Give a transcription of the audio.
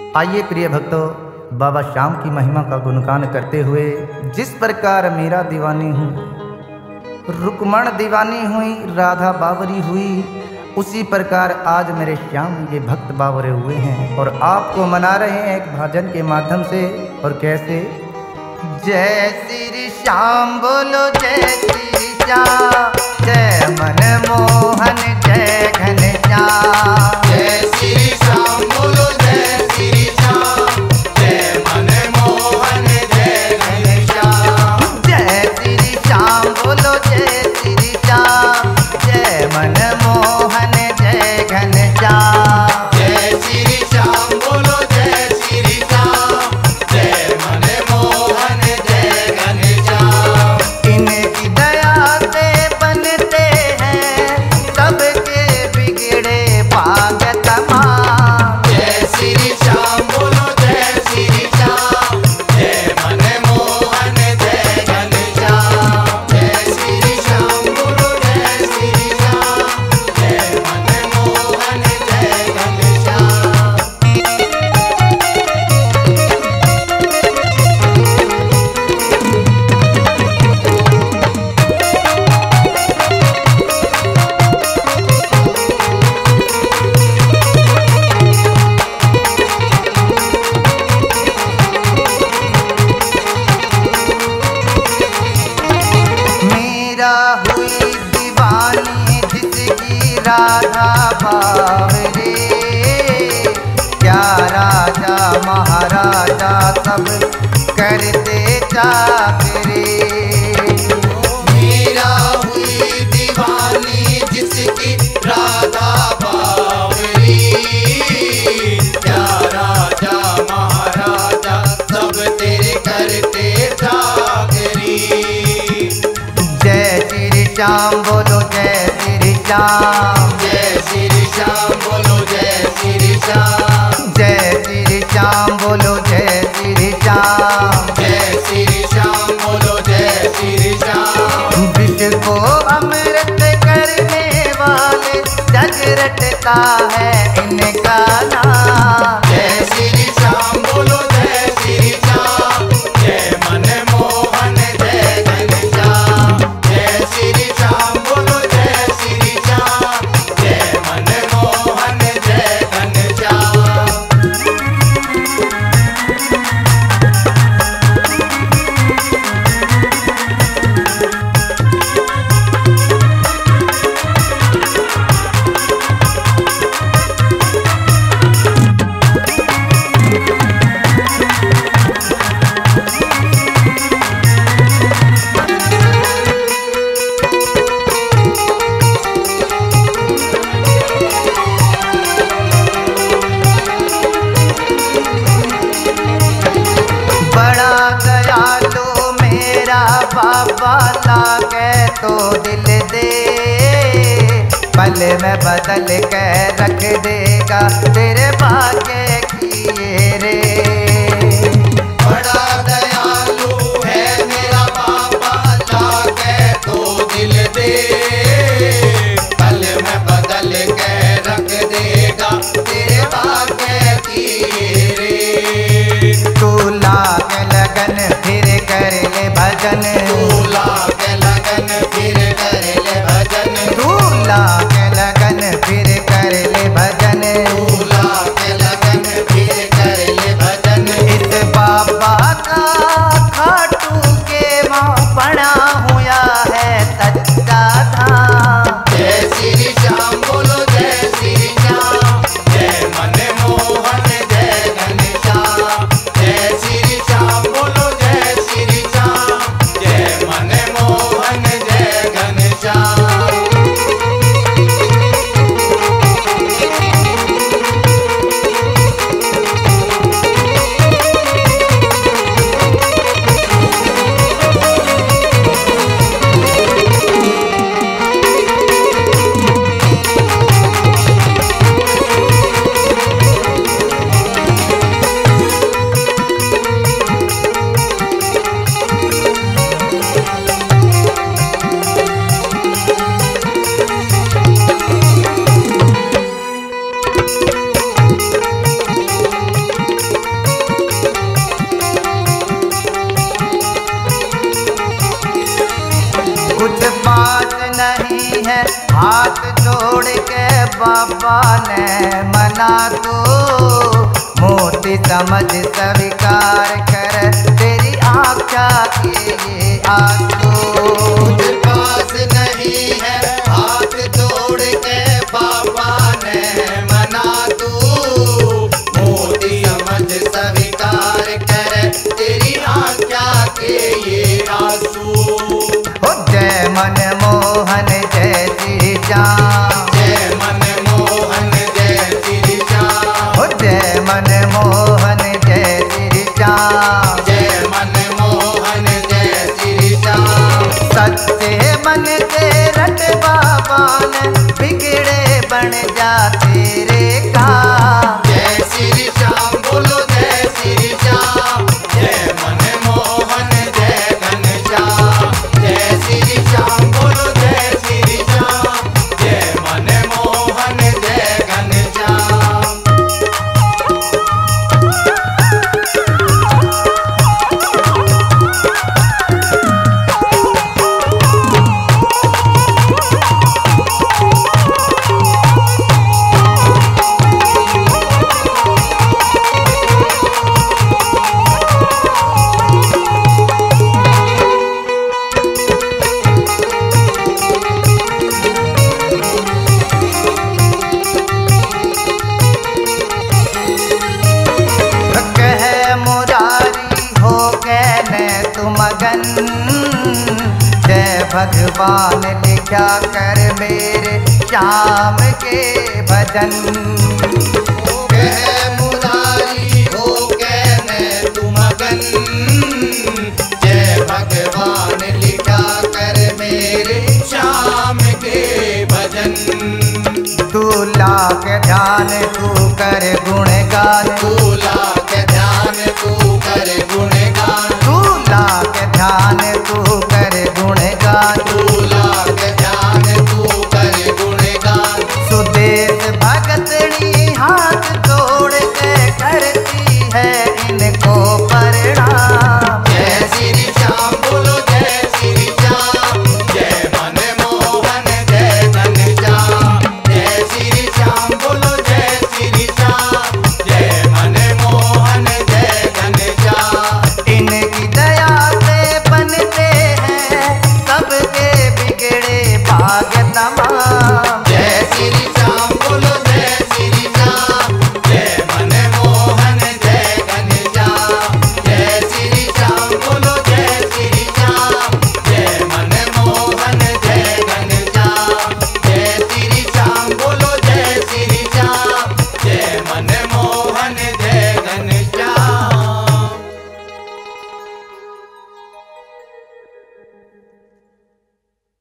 आइए प्रिय भक्तों, बाबा श्याम की महिमा का गुणगान करते हुए जिस प्रकार मेरा दीवानी हूँ, रुक्मण दीवानी हुई, राधा बावरी हुई, उसी प्रकार आज मेरे श्याम ये भक्त बावरे हुए हैं और आपको मना रहे हैं एक भजन के माध्यम से। और कैसे? जय श्री श्याम बोलो, जय श्री श्याम, जय मन मोहन, जय घनश्याम। जय श्री श्याम बोलो, जय श्री श्याम, जय मन मोहन, जय घनश्याम। जय श्री श्याम बोलो, जय श्री श्याम, जय मन मोहन, जय घनश्याम। जय श्री श्याम बोलो, जय श्री श्याम, जय मन मोहन, जय घनश्याम। इनकी दया से बनते हैं सबके बिगड़े भाग तमाम। जय श्री श्याम बोलो, जय श्री श्याम, जय मन मोहन, जय घनश्याम। जय श्री श्याम बोलो, जय श्री श्याम, जय मन मोहन, जय घनश्याम। मेरा हुई दीवानी जिसकी राधा बावरे, क्या राजा महाराजा सब करते चाकरे। मेरा हुई दीवानी जिसकी राधा बावरी, क्या राजा महाराजा सब तेरे करते चाकरी। जय श्री श्याम बोलो, जय श्री श्याम, जय श्री श्याम बोलो, जय श्री श्याम, जय श्री श्याम बोलो, जय श्री श्याम। जय श्री श्याम बोलो, जय श्री श्याम। विष को अमृत करने वाले जग रटता है इनका नाम। जय श्री श्याम बोलो, जय श्री श्याम, जय मन मोहन, जय घनश्याम। जय श्री श्याम बोलो, जय श्री श्याम, जय मन मोहन, जय घनश्याम। बड़ा दयालु मेरा बाबा लागे तो दिल दे, पल में बदल के रख देगा तेरे भाग्य किए रे। बड़ा दयालु है मेरा बाबा, लागे तो दिल दे, पल में बदल के रख देगा तेरे भाग्य की रे। तू लाग लगन फिर कर ले भजन, तू लाग लगन फिर कर ले भजन, तू लाग लगन फिर कर ले भजन। तू लाग लगन बाबा ने मना तो मोती समझ स्वीकार कर तेरी आख्या के ये आंसू। तुझ पास नहीं है हाथ जोड़ के बाबा ने मना तू मोती समझ स्वीकार कर तेरी आज्ञा के ये आंसू। हो जय मनमोहन जय श्री श्याम, जय मनमोहन जय श्री श्याम, हो जय मनमोहन जय श्री श्याम, जय मनमोहन जय श्री श्याम। सच्चे मन के रट बाबा ने बिगड़े बन जाते रे का। जय श्री श्याम बोलो जय श्री श्याम, जय मनमोहन जय घनश्याम। जय श्री श्याम बोलो जय श्री श्याम, जय मनमोहन जय घनश्याम। कह मुरारी हो कहने तुम मगन, जय भगवान लिखा कर मेरे श्याम के भजन। कह मुरारी हो कहने तू मगन, जय भगवान लिखा कर मेरे श्याम के भजन। तू लाख ध्यान तू कर गुणगान, तू ला